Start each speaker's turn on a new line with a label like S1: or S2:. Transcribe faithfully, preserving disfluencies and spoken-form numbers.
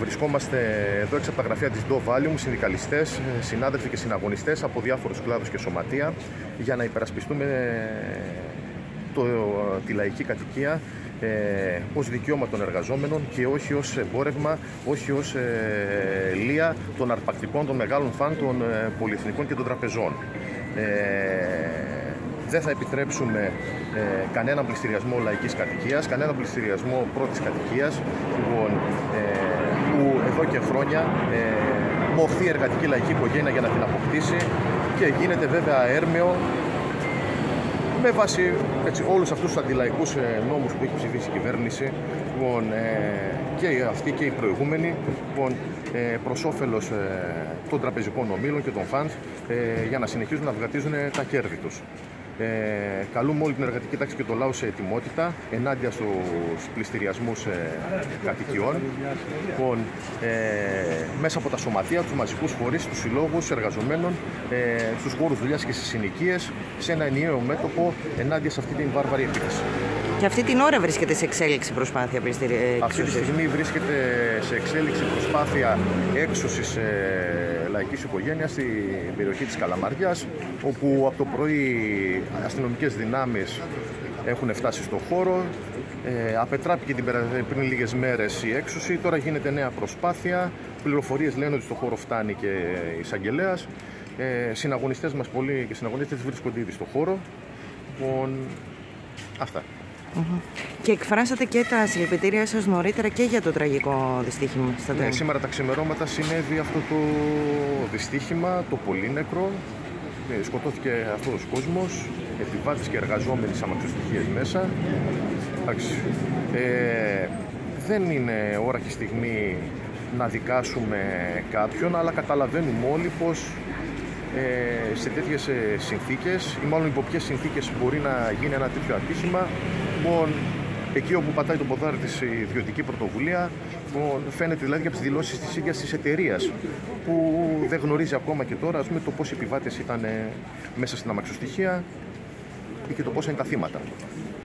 S1: Βρισκόμαστε εδώ έξω από τα γραφεία της Ντο Βάλιουμ, συνδικαλιστές, συνάδελφοι και συναγωνιστές από διάφορους κλάδους και σωματεία, για να υπερασπιστούμε το, τη λαϊκή κατοικία ε, ως δικαίωμα των εργαζόμενων και όχι ως εμπόρευμα, όχι ως ε, λία των αρπακτικών, των μεγάλων φαν των ε, πολυεθνικών και των τραπεζών. Ε, δεν θα επιτρέψουμε ε, κανέναν πληστηριασμό λαϊκής κατοικίας, κανέναν πληστηριασμό πρώτης κατοικίας, λοιπόν, ε, που εδώ και χρόνια ε, μοχθεί εργατική λαϊκή οικογένεια για να την αποκτήσει και γίνεται βέβαια έρμεο με βάση έτσι, όλους αυτούς τους αντιλαϊκούς ε, νόμους που έχει ψηφίσει η κυβέρνηση, λοιπόν, ε, και αυτή και οι προηγούμενοι, λοιπόν, ε, προς όφελος ε, των τραπεζικών ομίλων και των φαντ, ε, για να συνεχίζουν να βγατίζουν τα κέρδη τους. Ε, καλούμε όλη την εργατική τάξη και το λαό σε ετοιμότητα ενάντια στους πληστηριασμούς ε, κατοικιών, λοιπόν, ε, μέσα από τα σωματεία, τους μαζικούς φορείς, τους συλλόγους εργαζομένων, ε, στους χώρους δουλειάς και στις συνοικίες, σε ένα ενιαίο μέτωπο ενάντια σε αυτή την βάρβαρη επίθεση.
S2: Και αυτή την ώρα βρίσκεται σε εξέλιξη προσπάθεια πληστηριασμού.
S1: Αυτή τη στιγμή βρίσκεται σε εξέλιξη προσπάθεια έξωσης ε, λαϊκής οικογένειας στην περιοχή της Καλαμαριάς, όπου από το πρωί αστυνομικές δυνάμεις έχουν φτάσει στον χώρο. Ε, απετράπηκε την, πριν λίγες μέρες η έξωση, τώρα γίνεται νέα προσπάθεια. Πληροφορίες λένε ότι στον χώρο φτάνει και η εισαγγελέας. Ε, συναγωνιστές μας πολλοί και συναγωνιστές βρίσκονται ήδη στον χώρο. Λοιπόν, αυτά.
S2: Mm-hmm. Και εκφράσατε και τα συλληπιτήριά σας νωρίτερα και για το τραγικό δυστύχημα.
S1: Ναι, σήμερα τα ξημερώματα συνέβη αυτό το δυστύχημα, το πολύνεκρο. Σκοτώθηκε αυτός ο κόσμος, επιβάτες και εργαζόμενοι σε αμαξοστοιχείες μέσα. Ε, δεν είναι ώρα και στιγμή να δικάσουμε κάποιον, αλλά καταλαβαίνουμε όλοι πως ε, σε τέτοιες συνθήκες, ή μάλλον υπό ποιες συνθήκες μπορεί να γίνει ένα τέτοιο ατύχημα. Λοιπόν, εκεί όπου πατάει το ποδάρι της ιδιωτική πρωτοβουλία, φαίνεται δηλαδή από τις δηλώσεις της ίδιας της εταιρείας, που δεν γνωρίζει ακόμα και τώρα, ας πούμε, το πόσοι επιβάτες ήταν μέσα στην αμαξοστοιχεία και το πόσα είναι τα θύματα.